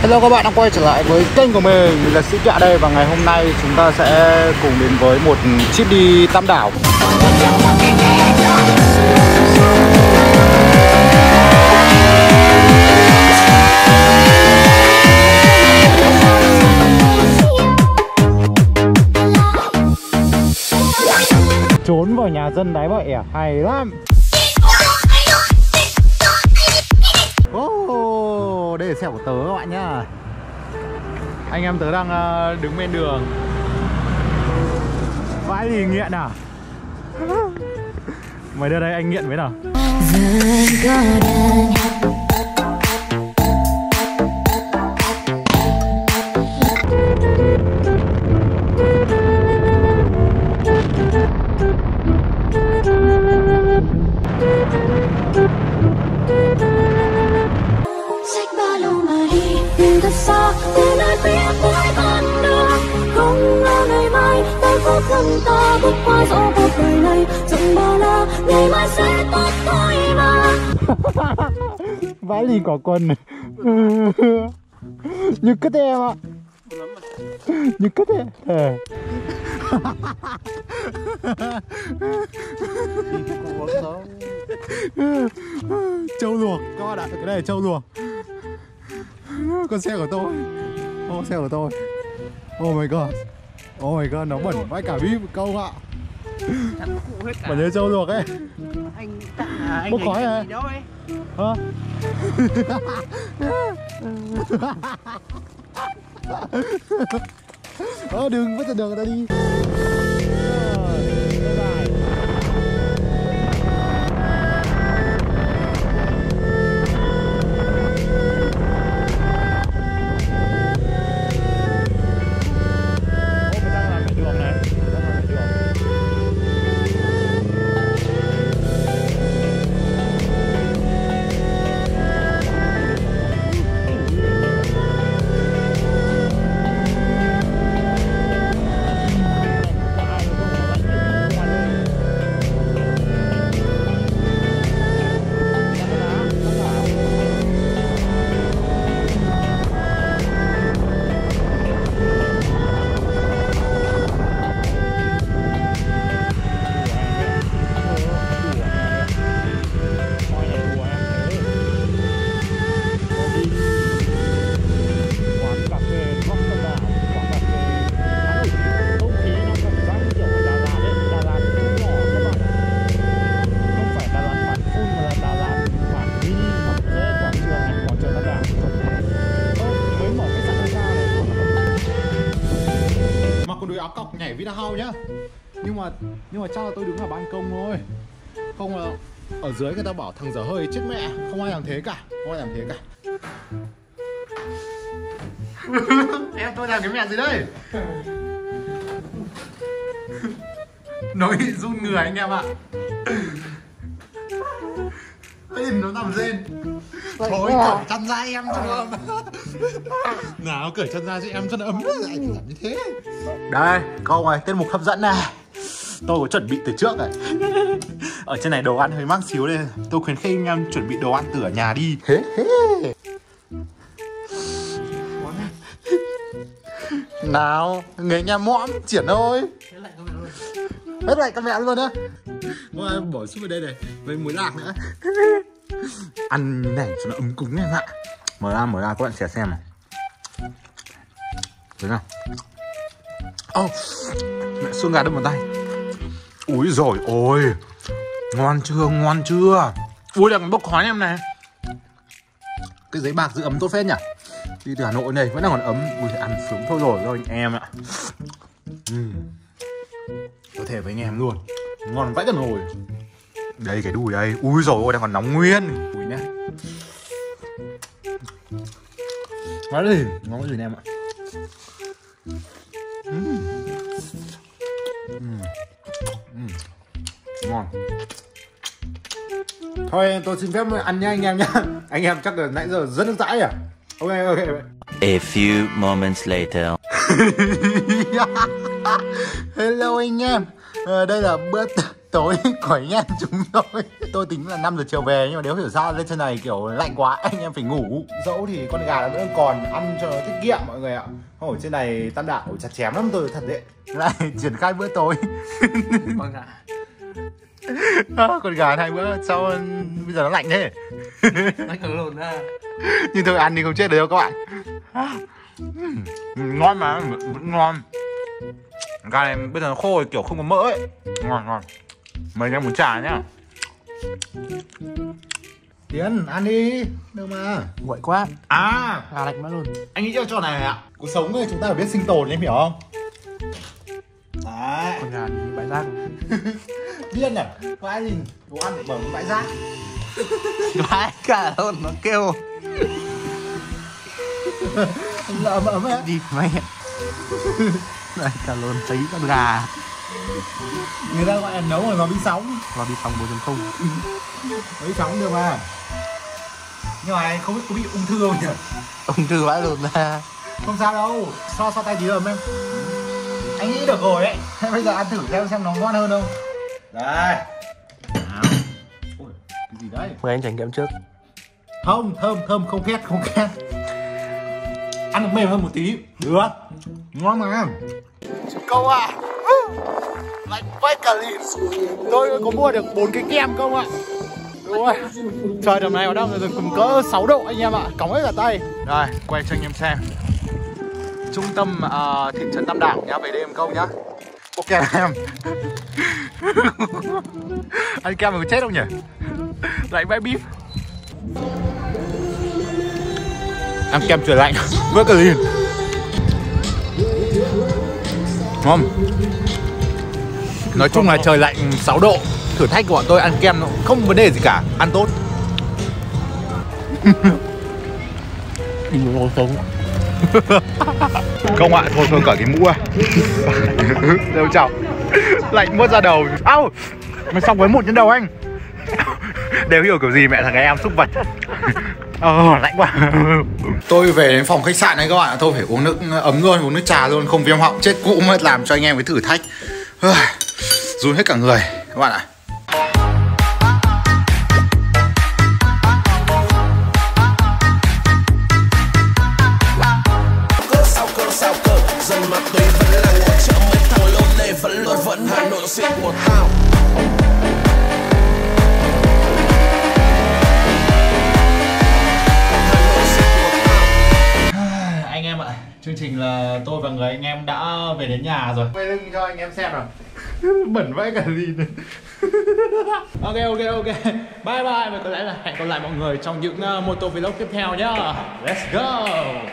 Hello các bạn đã quay trở lại với kênh của mình là Sĩ Kẹo đây. Và ngày hôm nay chúng ta sẽ cùng đến với một trip đi Tam Đảo. Trốn vào nhà dân đáy bọ ẻ hay lắm. Đây là xe của tớ các bạn nhá. Anh em tớ đang đứng bên đường. Vãi gì nghiện à? Mày đưa đây anh nghiện với nào. Xa từ nơi phía cuối con đường không ngờ ngày mai ta có thân ta bước qua dẫu cuộc đời này chẳng bao la ngày mai sẽ tốt thôi mà. Vãi lì quả quân này. Như cất em ạ. Như cất em thề. Trâu luộc các bạn ạ, cái này là trâu luộc. Con xe của tôi. Xe của tôi. Oh my god. Oh my god, nó bẩn vãi cả bít một câu ạ. Bẩn như trâu luộc ấy. Anh bốc khói à? Hả? Đừng vứt ra đường người ta đi. Áo cọc nhảy Vinahouse nhá. Nhưng mà chắc là tôi đứng ở ban công thôi. Không là ở dưới người ta bảo thằng dở hơi chết mẹ. Không ai làm thế cả. Em tôi làm cái mẹ gì đây? Nó bị run người anh em ạ. Nó nằm rên. Thôi cởi chăn ra em cho nó ấm. Nào cởi chăn ra cho em cho nó ấm. Anh làm như thế. Đây câu này tiết mục hấp dẫn này. Tôi có chuẩn bị từ trước rồi. Ở trên này đồ ăn hơi mắc xíu đây. Tôi khuyến khích anh em chuẩn bị đồ ăn từ ở nhà đi. Nào người anh em mõm triển thôi. Hết lại con mẹ luôn á. Thôi em bỏ xuống vào đây này. Với muối lạc nữa. Ăn này cho nó ấm cúng em ạ. Mở ra các bạn sẽ xem này. Thấy nào. Mẹ xương gà đâm vào tay. Úi rồi ôi. Ngon chưa. Ui là bốc khói em này. Cái giấy bạc giữ ấm tốt phết nhỉ. Đi từ Hà Nội này vẫn đang còn ấm. Ui ăn sướng thôi rồi anh em ạ. Có thể với anh em luôn. Ngon vãi cả nồi. Đây cái đùi đây. Ui rồi ôi đang còn nóng nguyên. Ui nhá. Ngon gì anh em ạ. Ngon. Thôi tôi xin phép ăn nha anh em nhá. Anh em chắc là nãy giờ rất nước dãi à. Ok. A few moments later. Hello anh em. Đây là tối của anh em chúng tôi tính là 5 giờ chiều về, nhưng mà nếu hiểu sao lên trên này kiểu lạnh quá anh em phải ngủ. Dẫu thì con gà nó vẫn còn, ăn cho nó tiết kiệm mọi người ạ. Ở trên này Tam Đảo chặt chém lắm tôi thật đấy. Lại triển khai bữa tối. Con gà. Con gà 2 bữa sau bây giờ nó lạnh thế. Nó cứ lùn ra. Nhưng tôi ăn thì không chết được đâu các bạn. Ngon mà, vẫn ngon. Gà này bây giờ nó khô rồi, kiểu không có mỡ ấy. Ngon ngon. Mời anh em muốn trà nhá. Tiến ăn đi, được mà. Nguội quá. À, Gà lạnh quá luôn. anh nghĩ cho trò này ạ. Cuộc sống ấy chúng ta phải biết sinh tồn, em hiểu không? Đấy. Con gà thì bãi rác. Điên à? Có ai nhìn đồ ăn để bẩm bãi rác. Bãi cả luôn, nó kêu. Ấm ấm ấy. Đi mày. Đây cả luôn thấy con gà. Người ta gọi là nấu rồi nó bị sóng. Nó bị phòng 4.0. Nó bị sóng được mà. Nhưng mà anh không biết có bị ung thư không nhỉ? Ung thư vãi luôn ra. Không sao đâu, so tay tí ấm em. Anh nghĩ được rồi ấy. Thế bây giờ ăn thử xem nó ngon hơn không. Đây. Ôi, cái gì đấy? Mời anh trải nghiệm trước. Không, thơm, không khét. Ăn được mềm hơn một tí. Được. Ngon mà. Câu ạ. Lạnh vãi cả lìn. Tôi có mua được 4 cái kem không ạ? Đúng rồi. Trời tầm này ở đâu rồi cùng cỡ 6 độ anh em ạ. Cóng hết cả tay. Rồi, quay cho anh em xem. Trung tâm thị trấn Tam Đảo nhá, về đêm câu nhá. Ok em. Ăn kem mà có chết không nhỉ? Lạnh vãi bíp. Ăn kem trời lạnh vỡ cả lìn. Ngon. Nói chung là trời lạnh 6 độ. Thử thách của bọn tôi ăn kem nó không vấn đề gì cả. Ăn tốt. Đi ngồi sống. Không ạ, thôi cởi cái mũ à. Đâu chào. Lạnh mất ra đầu. Ау, mày xong với một trên đầu anh. Đều hiểu kiểu gì mẹ thằng em xúc vật. Lạnh quá. Tôi về đến phòng khách sạn này các bạn, tôi phải uống nước ấm luôn, uống nước trà luôn, không viêm họng chết cũ mất, làm cho anh em cái thử thách. Run hết cả người các bạn ạ. Dân ma túy vẫn là ngồi chợ mấy thằng lô lê vẫn luôn vẫn Hà Nội xịn của tao. Anh em ạ, chương trình là tôi và người anh em đã về đến nhà rồi. Quay lưng cho anh em xem nào. Bẩn vãi cả gì này. Ok. Bye bye và có lẽ là hẹn gặp lại mọi người trong những motovlog tiếp theo nhá. Let's go.